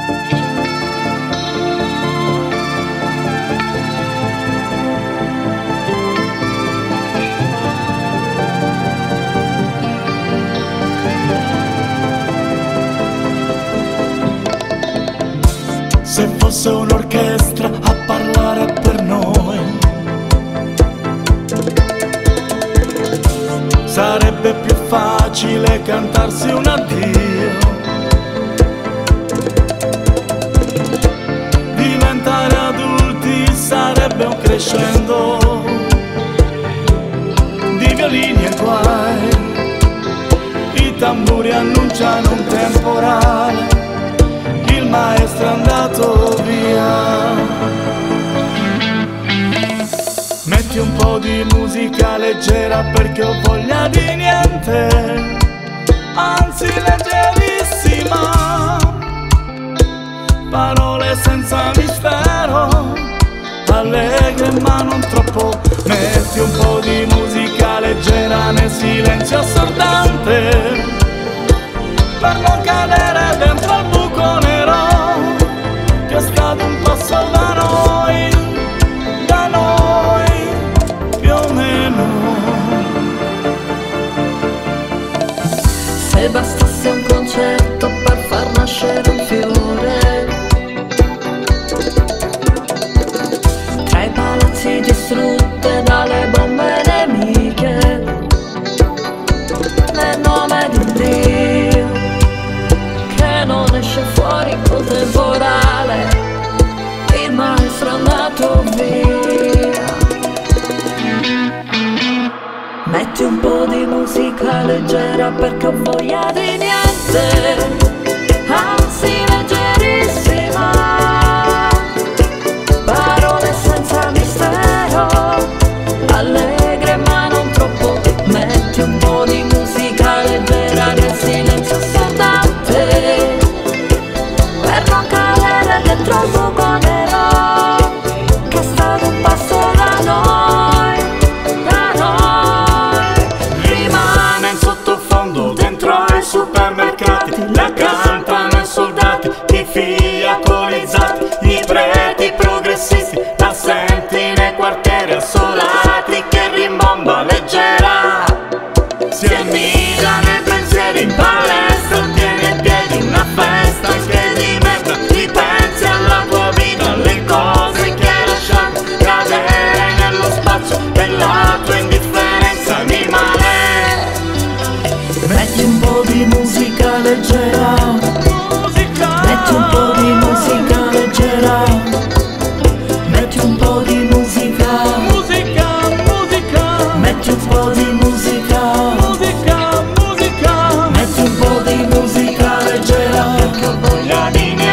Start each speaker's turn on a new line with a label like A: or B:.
A: Se fosse un'orchestra a parlare per noi, sarebbe più facile cantarsi un addio. Diventare adulti sarebbe un crescendo di violini e guai. I tamburi annunciano un temporale, il maestro è andato via. Metti un po' di musica leggera perché ho voglia di niente, anzi leggerissima. Parole senza mistero, allegre ma non troppo. Metti un po' di musica leggera nel silenzio assordante, per non cadere dentro al buco nero che è stato un passo da noi più o meno.
B: Se bastasse un concerto per far nascere un fiore, tra i palazzi distrutti dalle bombe nemiche, nel nome di un Dio che non esce fuori col temporale, il maestro è andato via. Metti un po' di musica leggera perché ho voglia di niente, anzi leggerissima. Parole senza mistero, allegre ma non troppo. Metti un po' di musica leggera nel silenzio assordante, per non cadere dentro il buco nero che è stato un passo da noi, da noi.
A: Rimane in sottofondo dentro ai supermercati, la cantano i soldati, i figli alcolizzati, i preti progressisti, la senti nei quartieri assolati che rimbomba leggera. Si annida nei pensieri in palestra, tiene in piedi una festa che di merda. Ripensi alla tua vita, alle cose che hai lasciato cadere nello spazio della tua indifferenza animale.
B: Metti un po' di musica leggera, metti un po' di musica leggera, metti un po' di musica, metti un po' di musica, metti un po' di musica leggera perché ho voglia di niente.